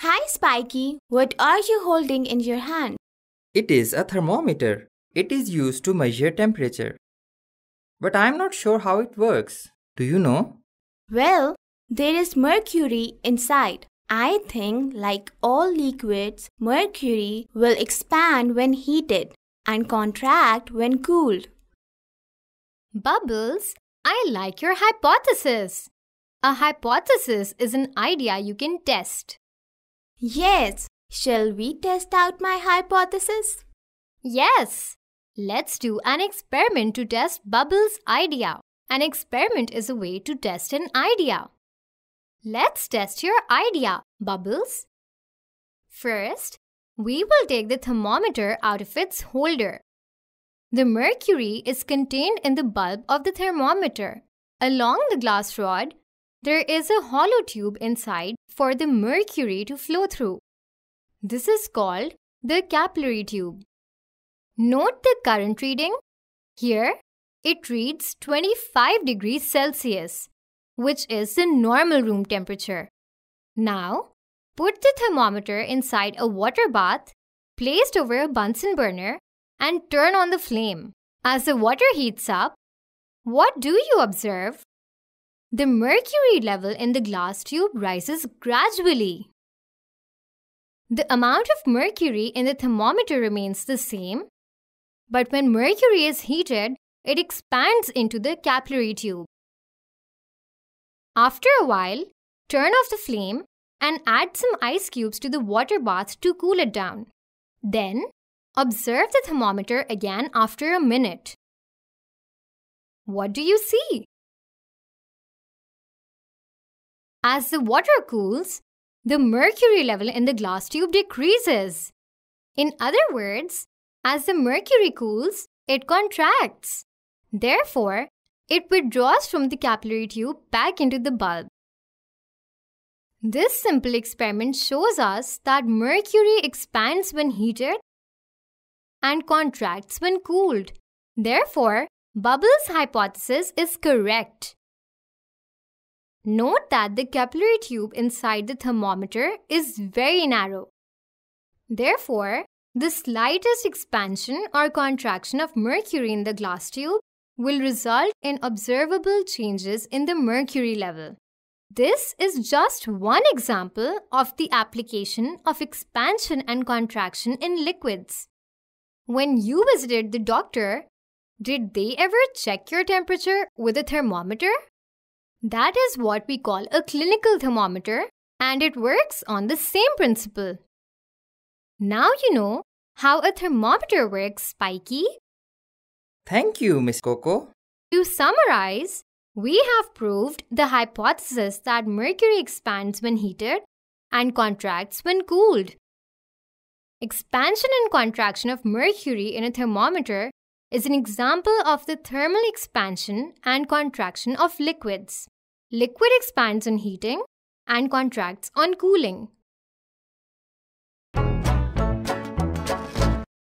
Hi Spiky, what are you holding in your hand? It is a thermometer. It is used to measure temperature. But I am not sure how it works. Do you know? Well, there is mercury inside. I think, like all liquids, mercury will expand when heated and contract when cooled. Bubbles, I like your hypothesis. A hypothesis is an idea you can test. Yes, shall we test out my hypothesis? Yes, let's do an experiment to test Bubbles' idea. An experiment is a way to test an idea. Let's test your idea, Bubbles. First, we will take the thermometer out of its holder. The mercury is contained in the bulb of the thermometer. Along the glass rod, there is a hollow tube inside for the mercury to flow through. This is called the capillary tube. Note the current reading. Here, it reads 25 degrees Celsius, which is the normal room temperature. Now, put the thermometer inside a water bath placed over a Bunsen burner and turn on the flame. As the water heats up, what do you observe? The mercury level in the glass tube rises gradually. The amount of mercury in the thermometer remains the same, but when mercury is heated, it expands into the capillary tube. After a while, turn off the flame and add some ice cubes to the water bath to cool it down. Then, observe the thermometer again after a minute. What do you see? As the water cools, the mercury level in the glass tube decreases. In other words, as the mercury cools, it contracts. Therefore, it withdraws from the capillary tube back into the bulb. This simple experiment shows us that mercury expands when heated and contracts when cooled. Therefore, Bubbles' hypothesis is correct. Note that the capillary tube inside the thermometer is very narrow. Therefore, the slightest expansion or contraction of mercury in the glass tube will result in observable changes in the mercury level. This is just one example of the application of expansion and contraction in liquids. When you visited the doctor, did they ever check your temperature with a thermometer? That is what we call a clinical thermometer, and it works on the same principle. Now you know how a thermometer works, Spiky. Thank you, Miss Coco. To summarize, we have proved the hypothesis that mercury expands when heated and contracts when cooled. Expansion and contraction of mercury in a thermometer is an example of the thermal expansion and contraction of liquids. Liquid expands on heating and contracts on cooling.